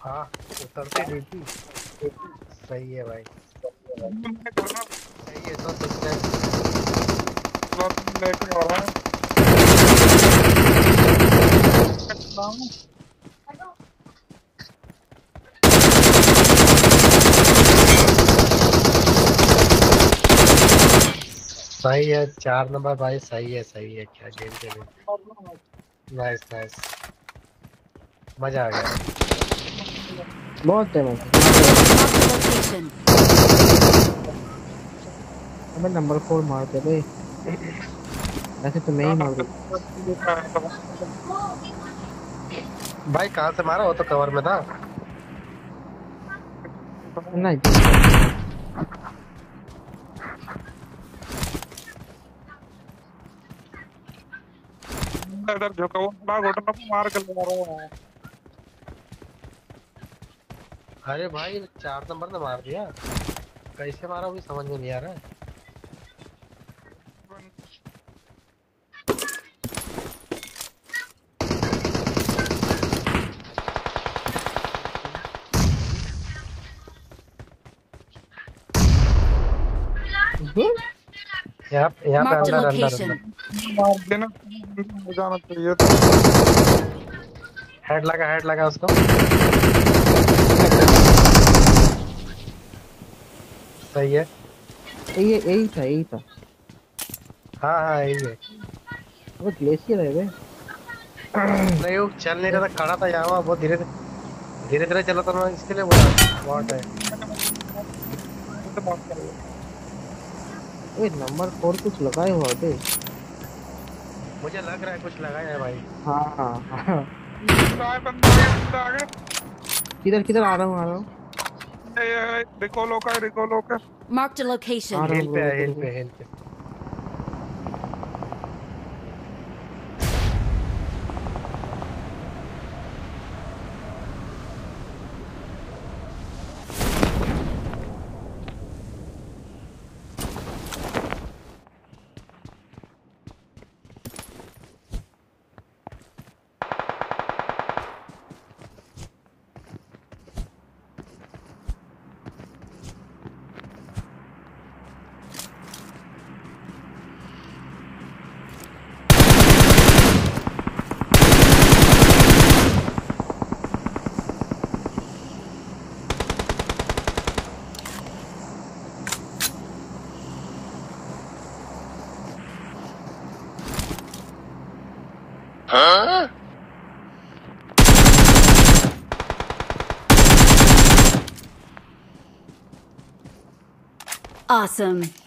हाँ, उतरते ड्यूटी। सही है भाई। सही है तो लेके आ रहा हूँ। सही है। 4 नंबर भाई, सही है क्या गेम खेले। Nice nice. मजा आ गया। बहुत टाइम है वहाँ पे है। Marked a location. अबे नंबर 4 मार दे बे। ऐसे तो मैं ही मार दूँ। भाई कहाँ से मारा? वो तो कवर में था। नहीं जंप करके मार। इधर झुका हुआ बड़ा घुटना पे मार के लगा रहा हूँ। अरे भाई 4 नंबर ने मार दिया। कैसे मारा भी समझ में नहीं आ रहा है। यहाँ पे Marked a अंदर अंदर अंदर। location. मार देना हो जाना चाहिए था। हेड लगा उसको। सही है। ये यही था यही था। हाँ हाँ यही है। अबे ग्लेशियर है बे। नहीं वो चल नहीं रहा था, खड़ा था यहाँ वहाँ, बहुत धीरे धीरे चला था। मैं इसके लिए बोला बहुत है। ओए नंबर 4 कुछ लगाए हुआ बे। मुझे लग रहा है कुछ लगाया है भाई। हाँ हाँ। बंदा आ गया बंदा आ गया। किधर किधर आ रहा हूँ आ रहा हूँ। रिकॉल का रिकॉल का। Marked a uh location. रहा हिल हूँ पे ब्रो है, रुको हिल रुको। पे, हिल पे। Awesome.